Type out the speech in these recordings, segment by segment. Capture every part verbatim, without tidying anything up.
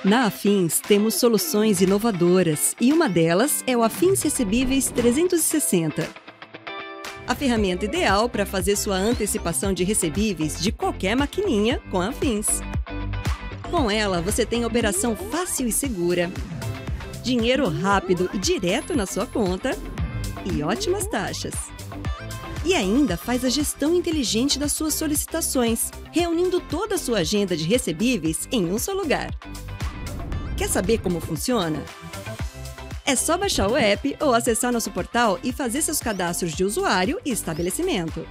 Na Afins, temos soluções inovadoras e uma delas é o Afins Recebíveis trezentos e sessenta. A ferramenta ideal para fazer sua antecipação de recebíveis de qualquer maquininha com a Afins. Com ela, você tem operação fácil e segura, dinheiro rápido e direto na sua conta e ótimas taxas. E ainda faz a gestão inteligente das suas solicitações, reunindo toda a sua agenda de recebíveis em um só lugar. Quer saber como funciona? É só baixar o app ou acessar nosso portal e fazer seus cadastros de usuário e estabelecimento.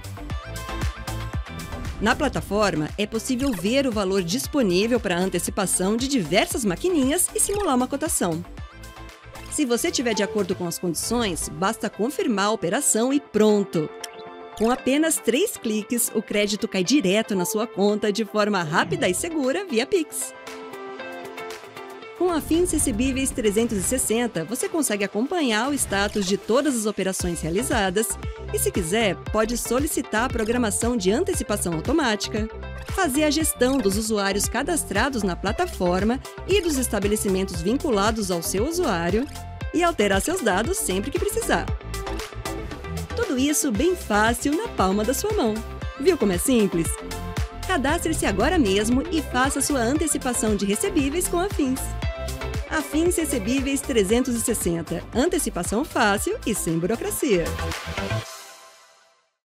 Na plataforma, é possível ver o valor disponível para antecipação de diversas maquininhas e simular uma cotação. Se você estiver de acordo com as condições, basta confirmar a operação e pronto! Com apenas três cliques, o crédito cai direto na sua conta de forma rápida e segura via Pix. Com a Afins Recebíveis trezentos e sessenta, você consegue acompanhar o status de todas as operações realizadas e, se quiser, pode solicitar a programação de antecipação automática, fazer a gestão dos usuários cadastrados na plataforma e dos estabelecimentos vinculados ao seu usuário e alterar seus dados sempre que precisar. Tudo isso bem fácil na palma da sua mão. Viu como é simples? Cadastre-se agora mesmo e faça sua antecipação de recebíveis com a Afins. Afins Recebíveis trezentos e sessenta. Antecipação fácil e sem burocracia.